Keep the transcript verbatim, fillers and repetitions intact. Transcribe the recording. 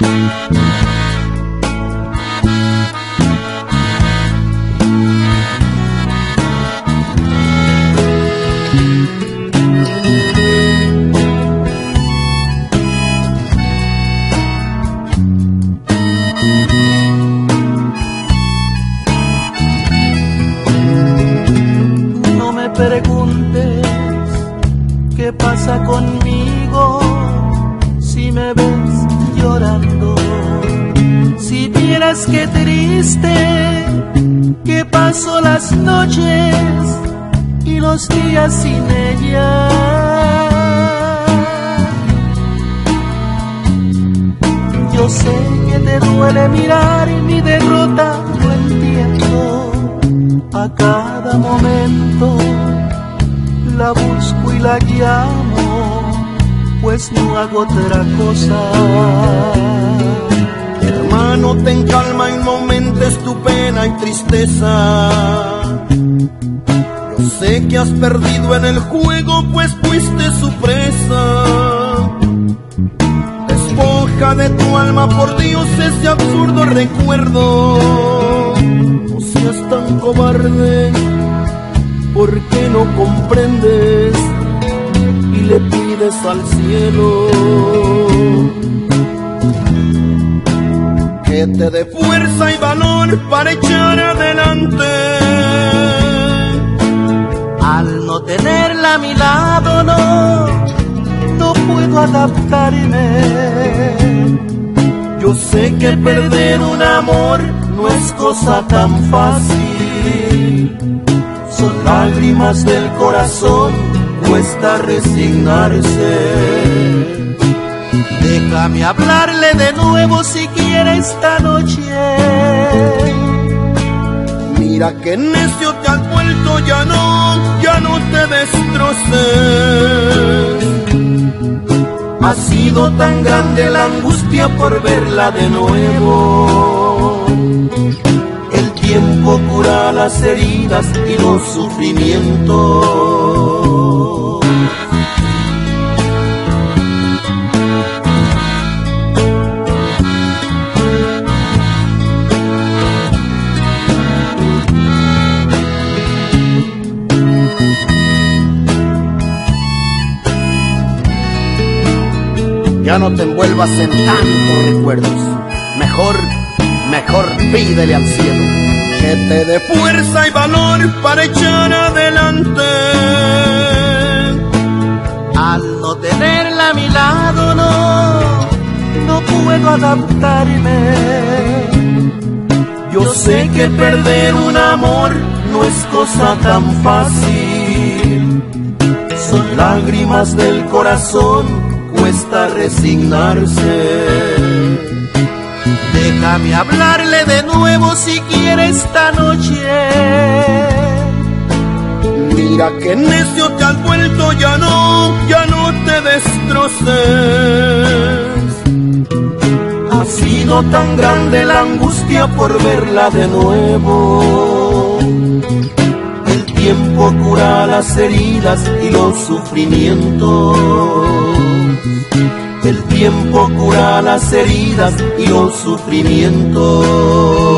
Preguntes qué pasa conmigo si me ves llorando. Si vieras qué triste que paso las noches y los días sin ella. Yo sé que te duele mirar mi derrota, lo entiendo. A cada momento la busco y la llamo, pues no hago otra cosa. Hermano, ten calma y no aumentes tu pena y tristeza. Yo sé que has perdido en el juego, pues fuiste su presa. Despoja de tu alma, por Dios, ese absurdo recuerdo. No seas tan cobarde, ¿por qué no comprendes y le pides al cielo que te dé fuerza y valor para echar adelante? Al no tenerla a mi lado, no, no puedo adaptarme. Yo sé que perder un amor no es cosa tan fácil. Son lágrimas del corazón, cuesta resignarse. Déjame hablarle de nuevo si quiere esta noche. Mira que necio te has vuelto, ya no, ya no te destroces. Ha sido tan grande la angustia por verla de nuevo. El tiempo cura las heridas y los sufrimientos. Ya no te envuelvas en tantos recuerdos. Mejor, mejor pídele al cielo que te dé fuerza y valor para echar adelante. Al no tenerla a mi lado, no, no puedo adaptarme. Yo sé que perder un amor no es cosa tan fácil. Son lágrimas del corazón, cuesta resignarse. Déjame hablarle de nuevo si quiere esta noche. Mira que necio te has vuelto, ya no, ya no te destroces. Ha sido tan grande la angustia por verla de nuevo. El tiempo cura las heridas y los sufrimientos. El tiempo cura las heridas y los sufrimientos.